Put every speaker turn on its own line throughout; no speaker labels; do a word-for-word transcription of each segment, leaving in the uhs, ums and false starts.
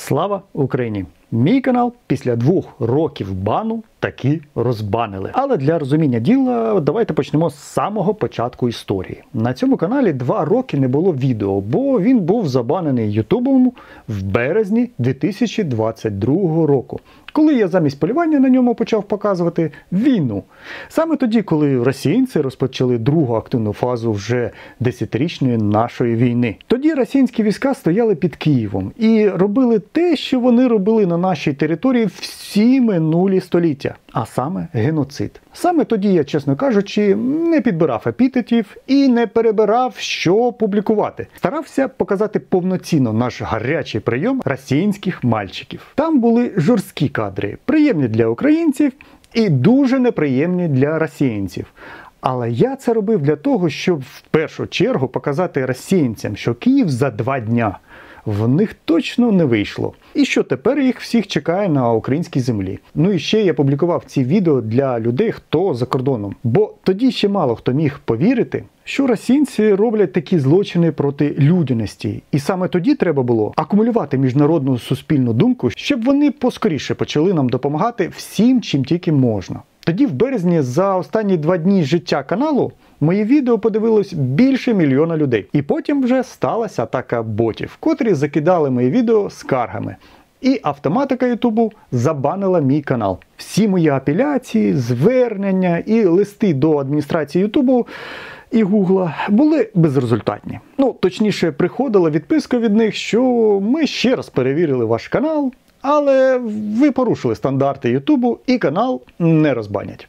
Слава Україні! Мій канал після двох років бану таки розбанили. Але для розуміння діла давайте почнемо з самого початку історії. На цьому каналі два роки не було відео, бо він був забанений Ютубом в березні дві тисячі двадцять другого року. Коли я замість полювання на ньому почав показувати війну. Саме тоді, коли росіянці розпочали другу активну фазу вже десятирічної нашої війни. Тоді російські війська стояли під Києвом і робили те, що вони робили на нашій території всі минулі століття. А саме геноцид. Саме тоді я, чесно кажучи, не підбирав епітетів і не перебирав, що публікувати. Старався показати повноцінно наш гарячий прийом російських мальчиків. Там були жорсткі кадри, приємні для українців і дуже неприємні для росіянців. Але я це робив для того, щоб в першу чергу показати росіянцям, що Київ за два дня в них точно не вийшло. І що тепер їх всіх чекає на українській землі. Ну і ще я публікував ці відео для людей, хто за кордоном. Бо тоді ще мало хто міг повірити, що російці роблять такі злочини проти людяності. І саме тоді треба було акумулювати міжнародну суспільну думку, щоб вони поскоріше почали нам допомагати всім, чим тільки можна. Тоді в березні за останні два дні життя каналу мої відео подивилось більше мільйона людей. І потім вже сталася атака ботів, котрі закидали мої відео скаргами. І автоматика Ютубу забанила мій канал. Всі мої апеляції, звернення і листи до адміністрації Ютубу і Гугла були безрезультатні. Ну, точніше, приходила відписка від них, що ми ще раз перевірили ваш канал, але ви порушили стандарти Ютубу і канал не розбанять.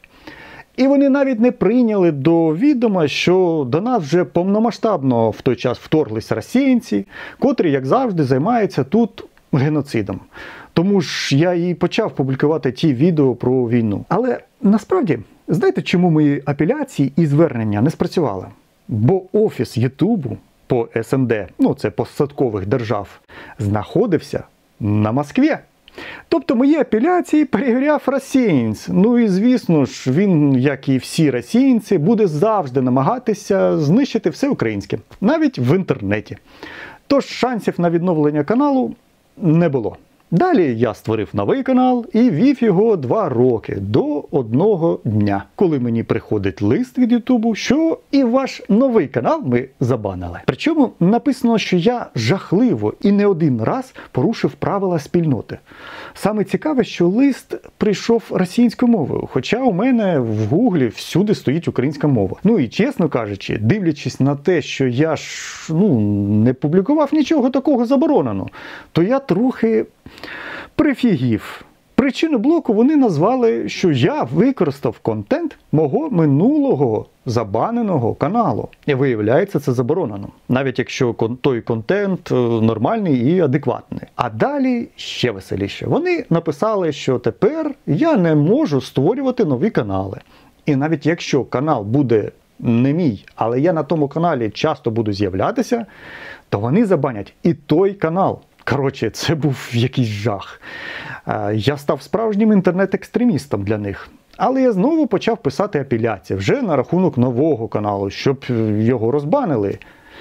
І вони навіть не прийняли до відома, що до нас вже повномасштабно в той час вторглись росіянці, котрі, як завжди, займаються тут геноцидом. Тому ж я і почав публікувати ті відео про війну. Але насправді, знаєте, чому мої апеляції і звернення не спрацювали? Бо офіс Ютубу по ес ен де, ну це постсадкових держав, знаходився на Москві. Тобто мої апеляції перевіряв росіянець. Ну і звісно ж, він, як і всі росіянці, буде завжди намагатися знищити все українське. Навіть в інтернеті. Тож шансів на відновлення каналу не було. Далі я створив новий канал і вів його два роки, до одного дня, коли мені приходить лист від Ютубу, що і ваш новий канал ми забанили. Причому написано, що я жахливо і не один раз порушив правила спільноти. Саме цікаве, що лист прийшов російською мовою, хоча у мене в Гуглі всюди стоїть українська мова. Ну і чесно кажучи, дивлячись на те, що я ж ну, не публікував нічого такого забороненого, то я трохи прифігів. Причину блоку вони назвали, що я використав контент мого минулого забаненого каналу. І виявляється, це заборонено. Навіть якщо той контент нормальний і адекватний. А далі ще веселіше. Вони написали, що тепер я не можу створювати нові канали. І навіть якщо канал буде не мій, але я на тому каналі часто буду з'являтися, то вони забанять і той канал. Коротше, це був якийсь жах. Я став справжнім інтернет-екстремістом для них. Але я знову почав писати апеляції вже на рахунок нового каналу, щоб його розбанили.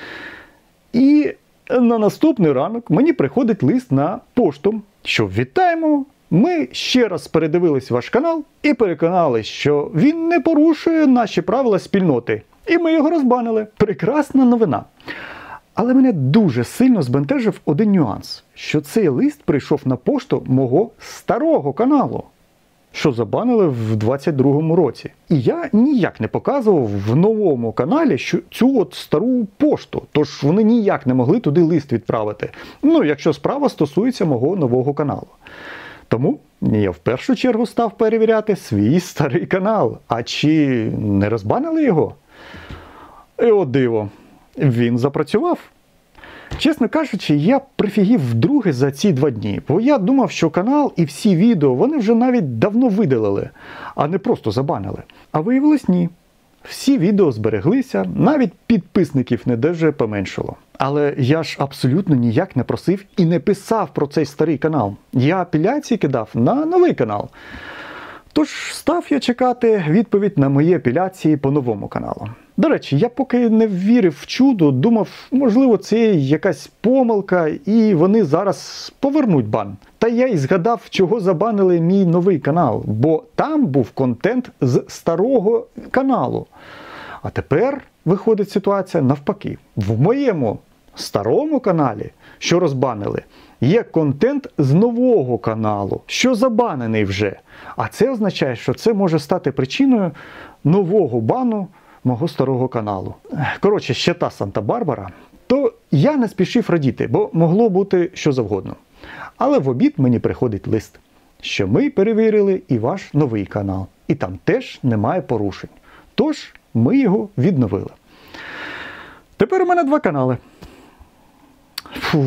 І на наступний ранок мені приходить лист на пошту, що вітаємо, ми ще раз передивились ваш канал і переконалися, що він не порушує наші правила спільноти. І ми його розбанили. Прекрасна новина. Але мене дуже сильно збентежив один нюанс, що цей лист прийшов на пошту мого старого каналу, що забанили в двадцять другому році. І я ніяк не показував в новому каналі що цю от стару пошту, тож вони ніяк не могли туди лист відправити, ну якщо справа стосується мого нового каналу. Тому я в першу чергу став перевіряти свій старий канал, а чи не розбанили його? І от диво. Він запрацював. Чесно кажучи, я прифігів вдруге за ці два дні, бо я думав, що канал і всі відео вони вже навіть давно видалили, а не просто забанили. А виявилось ні. Всі відео збереглися, навіть підписників не дуже поменшало. Але я ж абсолютно ніяк не просив і не писав про цей старий канал. Я апеляції кидав на новий канал. Тож став я чекати відповідь на мої апеляції по новому каналу. До речі, я поки не вірив в чудо, думав, можливо, це якась помилка, і вони зараз повернуть бан. Та я й згадав, чого забанили мій новий канал, бо там був контент з старого каналу. А тепер виходить ситуація навпаки. В моєму старому каналі, що розбанили, є контент з нового каналу, що забанений вже. А це означає, що це може стати причиною нового бану мого старого каналу. Коротше, ще та Санта-Барбара. То я не спішив радіти, бо могло бути що завгодно. Але в обід мені приходить лист, що ми перевірили і ваш новий канал. І там теж немає порушень. Тож ми його відновили. Тепер у мене два канали. Фух.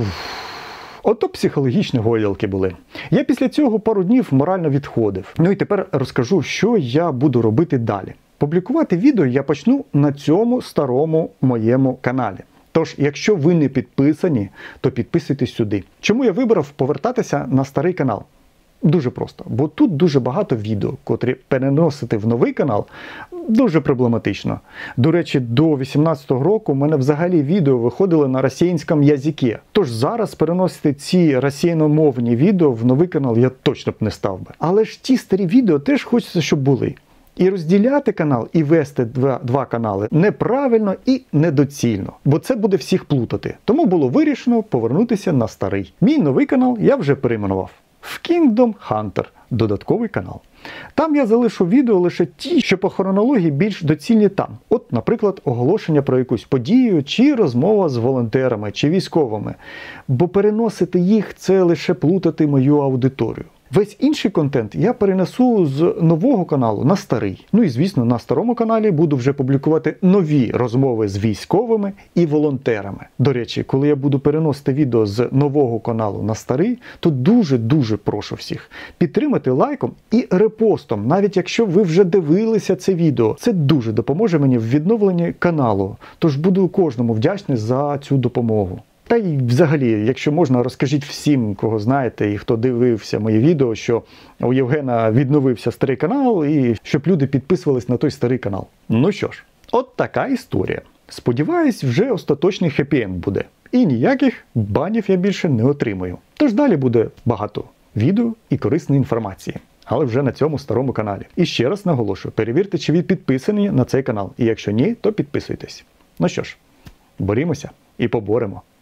Ото психологічні гойдалки були. Я після цього пару днів морально відходив. Ну і тепер розкажу, що я буду робити далі. Публікувати відео я почну на цьому старому моєму каналі. Тож, якщо ви не підписані, то підписуйтесь сюди. Чому я вибрав повертатися на старий канал? Дуже просто. Бо тут дуже багато відео, котрі переносити в новий канал дуже проблематично. До речі, до дві тисячі вісімнадцятого року у мене взагалі відео виходили на російському язикі. Тож зараз переносити ці російномовні відео в новий канал я точно б не став би. Але ж ті старі відео теж хочеться, щоб були. І розділяти канал, і вести два, два канали неправильно і недоцільно, бо це буде всіх плутати. Тому було вирішено повернутися на старий. Мій новий канал я вже перейменував в Kingdom Hunter, додатковий канал. Там я залишу відео лише ті, що по хронології більш доцільні там. От, наприклад, оголошення про якусь подію, чи розмова з волонтерами, чи військовими. Бо переносити їх – це лише плутати мою аудиторію. Весь інший контент я перенесу з нового каналу на старий. Ну і, звісно, на старому каналі буду вже публікувати нові розмови з військовими і волонтерами. До речі, коли я буду переносити відео з нового каналу на старий, то дуже-дуже прошу всіх підтримати лайком і репостом, навіть якщо ви вже дивилися це відео. Це дуже допоможе мені в відновленні каналу. Тож буду кожному вдячний за цю допомогу. Та й взагалі, якщо можна, розкажіть всім, кого знаєте і хто дивився мої відео, що у Євгена відновився старий канал і щоб люди підписувались на той старий канал. Ну що ж, от така історія. Сподіваюсь, вже остаточний хеппі-енд буде. І ніяких банів я більше не отримаю. Тож далі буде багато відео і корисної інформації. Але вже на цьому старому каналі. І ще раз наголошую, перевірте, чи ви підписані на цей канал. І якщо ні, то підписуйтесь. Ну що ж, борімося і поборемо.